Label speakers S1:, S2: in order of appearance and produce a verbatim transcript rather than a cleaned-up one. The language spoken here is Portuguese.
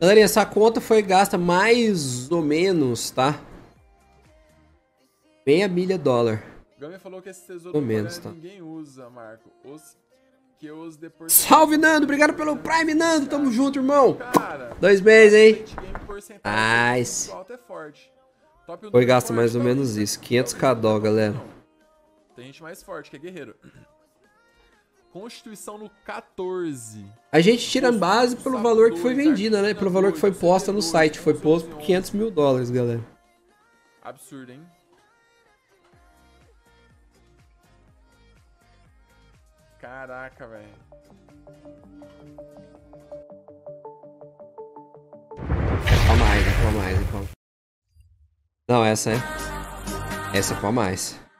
S1: Galerinha, essa conta foi gasta mais ou menos, tá? Meia milha dólar.
S2: Gami falou que esse tesouro
S1: Pelo menos,
S2: propaganda
S1: tá?
S2: ninguém usa, Marco. Os que os deportados...
S1: Salve, Nando! Obrigado pelo Prime, Nando! Tamo junto, irmão!
S2: Cara,
S1: Dois meses, hein?
S2: Nice.
S1: Nice.
S2: É forte. Top
S1: Foi
S2: um
S1: gasta
S2: forte,
S1: mais ou
S2: talvez,
S1: menos
S2: né?
S1: isso. quinhentos k
S2: Talvez,
S1: dó,
S2: não é
S1: galera.
S2: não. Tem gente mais forte, que é guerreiro. Constituição no quatorze.
S1: A gente tira a base pelo valor que foi vendida, né? Pelo valor que foi posta no
S2: C T dois,
S1: site. Foi
S2: onze,
S1: posto por
S2: onze.
S1: quinhentos mil dólares, galera.
S2: Absurdo, hein? Caraca, velho.
S1: É pra mais, é pra mais, é pra... Não, essa é... Essa é pra mais.